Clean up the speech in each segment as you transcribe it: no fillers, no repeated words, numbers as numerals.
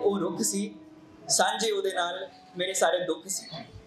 वो रुख सी, सांझे उहदे नाल मेरे सारे दुख सी।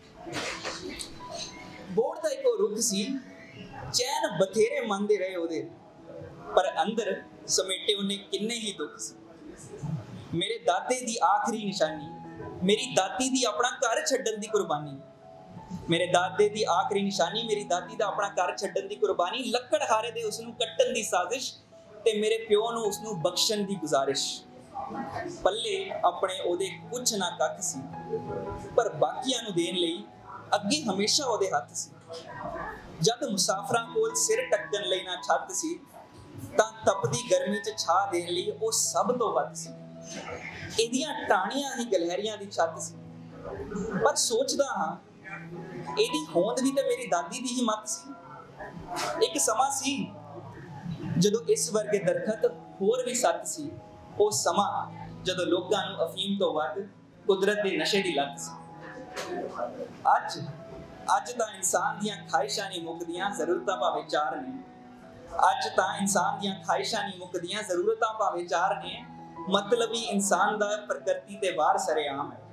बोड़ दा एक रुख सी, चैन बथेरे मंगदे रहे उहदे, पर अंदर समेटे उन्हें किन्ने ही दुख सी। मेरे दादे दी आखिरी निशानी, मेरी दादी दी अपना घर छड्डण दी कुर्बानी, मेरे दादे दी आखिरी निशानी, मेरी दादी दा अपना घर छड्डण दी कुर्बानी, लक्कड़ हारे दे उसनूं कट्टण दी साजिश ते मेरे प्यो नूं उसनूं बख्शण दी गुजारिश। पल्ले अपने ओहदे कुछ ना कख सी, पर बाकियां नूं देण लई अगे हमेशा ओहदे हत्थ सी। जद मुसाफरां कोल सिर टक्कण लई ना छत्त सी, तां तपदी गर्मी च छा देण लई ओह सब तो वध सी। इहदियां टाणियां ही गलहरियां दी छत सी, पर सोचदा हां इहदी होंद भी ते मेरी दादी दी ही मत सी। एक समा सी जदों इस वर्गे दरखत होर भी सत सी, ਉਹ ਸਮਾਂ ਜਦੋਂ ਲੋਕਾਂ ਨੂੰ ਅਫੀਮ ਤੋਂ ਵੱਧ ਕੁਦਰਤ ਦੇ ਨਸ਼ੇ ਦੀ ਲੱਤ ਸੀ। ਅੱਜ ਤਾਂ ਇਨਸਾਨ ਦੀਆਂ ਖਾਹਿਸ਼ਾਂ ਨਹੀਂ ਮੁੱਕਦੀਆਂ, ਜ਼ਰੂਰਤਾਂ ਭਾਵੇਂ ਚਾਰ ਨੇ। ਅੱਜ ਤਾਂ ਇਨਸਾਨ ਦੀਆਂ ਖਾਹਿਸ਼ਾਂ ਨਹੀਂ ਮੁੱਕਦੀਆਂ, ਜ਼ਰੂਰਤਾਂ ਭਾਵੇਂ ਚਾਰ ਨੇ। ਮਤਲਬ ਹੀ ਇਨਸਾਨ ਦਾ ਪ੍ਰਕਿਰਤੀ ਤੇ ਵਾਰ ਸਰੇਆਮ ਹੈ।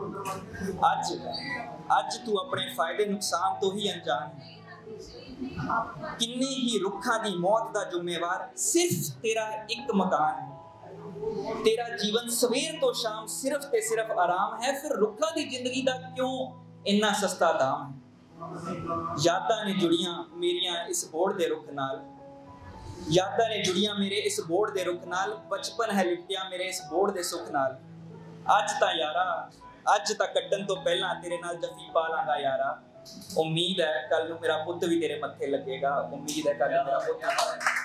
ਅੱਜ ਤੂੰ ਆਪਣੇ ਫਾਇਦੇ ਨੁਕਸਾਨ ਤੋਂ ਹੀ ਅਣਜਾਣ ਹੈ। ਕਿੰਨੇ ਹੀ ਰੁੱਖਾਂ ਦੀ ਮੌਤ ਦਾ ਜ਼ਿੰਮੇਵਾਰ ਸਿਰਫ ਤੇਰਾ ਇੱਕ ਮਕਾਨ ਹੈ। तेरा जीवन सवेर तो शाम सिर्फ ते सिर्फ आराम है, फिर रुखा दी जिंदगी दा क्यों इन्ना सस्ता दाम है। यादां ने जुड़ियां मेरियां इस बोड़ दे रुख नाल, यादां ने जुड़ियां मेरे इस बोड़ दे रुख नाल, बचपन है लिपटिया मेरे इस बोड़ दे सुख नाल। अज तां यारा, अज तां कट्टन तो पहला तेरे नाल जफी पा लांगा यारा। उम्मीद है कल नूं मेरा पुत्त भी तेरे मत्थे लगेगा, उम्मीद है कल मेरा पुत्त